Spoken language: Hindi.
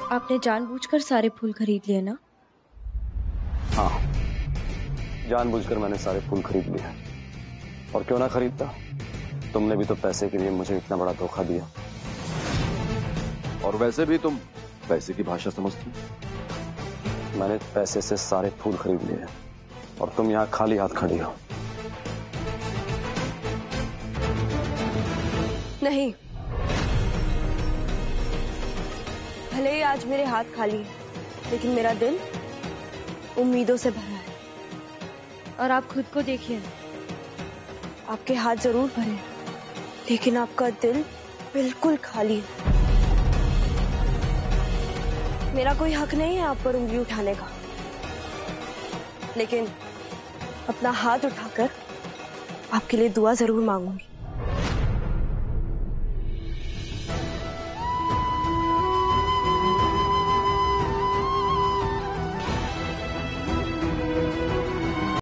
आपने जानबूझकर सारे फूल खरीद लिए ना? हाँ, जानबूझकर मैंने सारे फूल खरीद लिए। और क्यों ना खरीदता, तुमने भी तो पैसे के लिए मुझे इतना बड़ा धोखा दिया। और वैसे भी तुम पैसे की भाषा समझती। मैंने पैसे से सारे फूल खरीद लिए और तुम यहाँ खाली हाथ खड़ी हो। नहीं, भले ही आज मेरे हाथ खाली हैं, लेकिन मेरा दिल उम्मीदों से भरा है। और आप खुद को देखिए, आपके हाथ जरूर भरे हैं, लेकिन आपका दिल बिल्कुल खाली है। मेरा कोई हक नहीं है आप पर उंगली उठाने का, लेकिन अपना हाथ उठाकर आपके लिए दुआ जरूर मांगूंगी।